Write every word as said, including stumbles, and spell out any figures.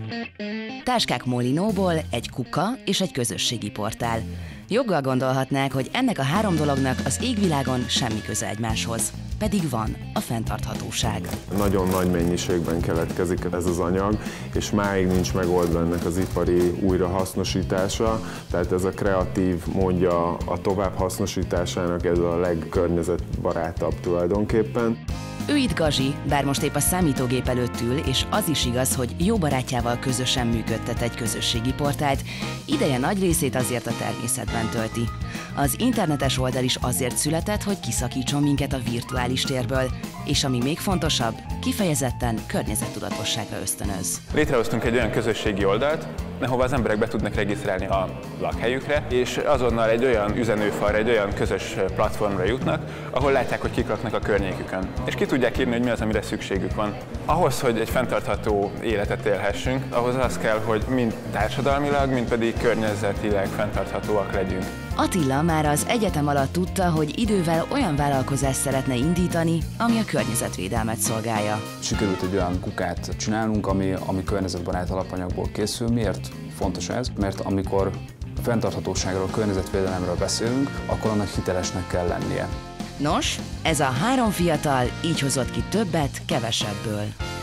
Táskák Molinóból egy kuka és egy közösségi portál. Joggal gondolhatnák, hogy ennek a három dolognak az égvilágon semmi köze egymáshoz. Pedig van a fenntarthatóság. Nagyon nagy mennyiségben keletkezik ez az anyag, és máig nincs megoldva ennek az ipari újrahasznosítása, tehát ez a kreatív módja a továbbhasznosításának, ez a legkörnyezetbarátabb tulajdonképpen. Ő itt Gazsi, bár most épp a számítógép előtt ül, és az is igaz, hogy jó barátjával közösen működtet egy közösségi portált, ideje nagy részét azért a természetben tölti. Az internetes oldal is azért született, hogy kiszakítson minket a virtuális térből, és ami még fontosabb, kifejezetten környezettudatosságra ösztönöz. Létrehoztunk egy olyan közösségi oldalt, ahova az emberek be tudnak regisztrálni a lakhelyükre, és azonnal egy olyan üzenőfalra, egy olyan közös platformra jutnak, ahol látják, hogy kik laknak a környékükön. És ki tudják írni, hogy mi az, amire szükségük van. Ahhoz, hogy egy fenntartható életet élhessünk, ahhoz az kell, hogy mind társadalmilag, mind pedig környezetileg fenntarthatóak legyünk. Attila már az egyetem alatt tudta, hogy idővel olyan vállalkozást szeretne indítani, ami a környezetvédelmet szolgálja. Sikerült egy olyan kukát csinálnunk, ami, ami környezetbarát alapanyagból készül. Miért fontos ez? Mert amikor fenntarthatóságról, környezetvédelemről beszélünk, akkor annak hitelesnek kell lennie. Nos, ez a három fiatal így hozott ki többet kevesebből.